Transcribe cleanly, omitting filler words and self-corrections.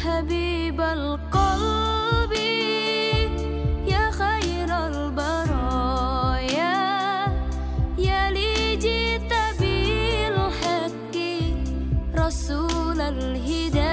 حبيب القلب يا خير البرايا يا لي جئت بالحق رسول الهداية